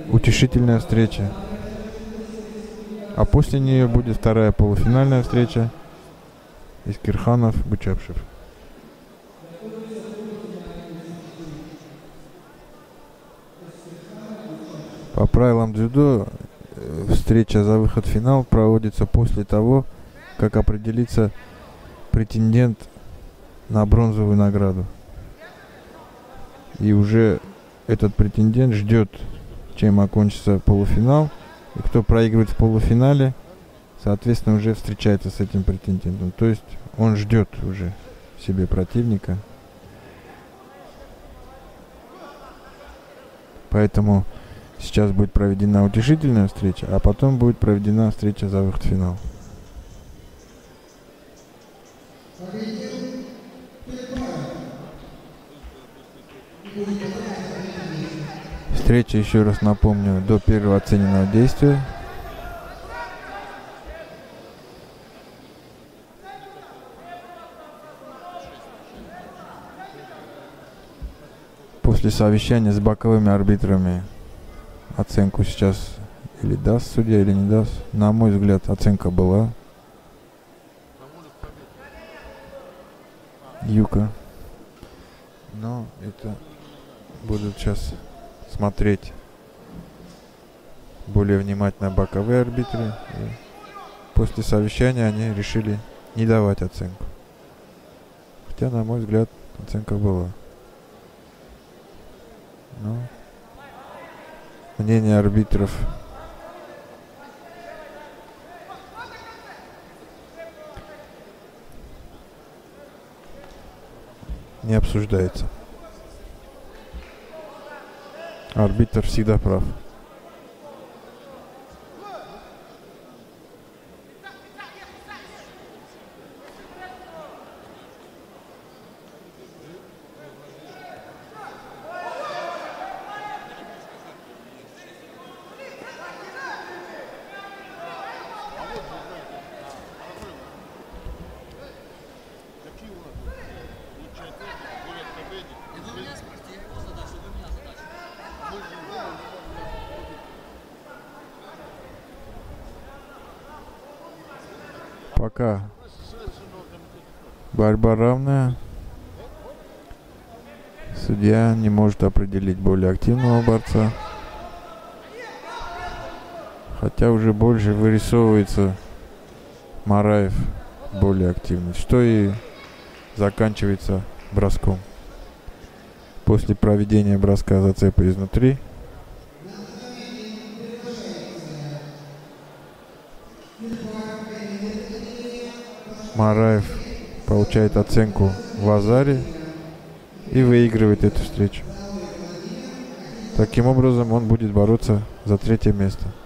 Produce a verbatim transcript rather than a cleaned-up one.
утешительная встреча. А после нее будет вторая полуфинальная встреча Искирханов Бычапшев. По правилам дзюдо встреча за выход в финал проводится после того, как определится претендент на бронзовую награду. И уже этот претендент ждет, чем окончится полуфинал. И кто проигрывает в полуфинале, соответственно, уже встречается с этим претендентом. То есть он ждет уже себе противника. Поэтому сейчас будет проведена утешительная встреча, а потом будет проведена встреча за выход в финал. Встреча, еще раз напомню, до первого оцененного действия. После совещания с боковыми арбитрами оценку сейчас или даст судья, или не даст. На мой взгляд, оценка была. Юка. Но это будут сейчас смотреть более внимательно боковые арбитры. И после совещания они решили не давать оценку. Хотя, на мой взгляд, оценка была. Но мнение арбитров не обсуждается. Арбитр всегда прав. Пока борьба равная. Судья не может определить более активного борца. Хотя уже больше вырисовывается Мараев более активный, что и заканчивается броском. После проведения броска зацепа изнутри Мараев получает оценку в Азаре и выигрывает эту встречу. Таким образом, он будет бороться за третье место.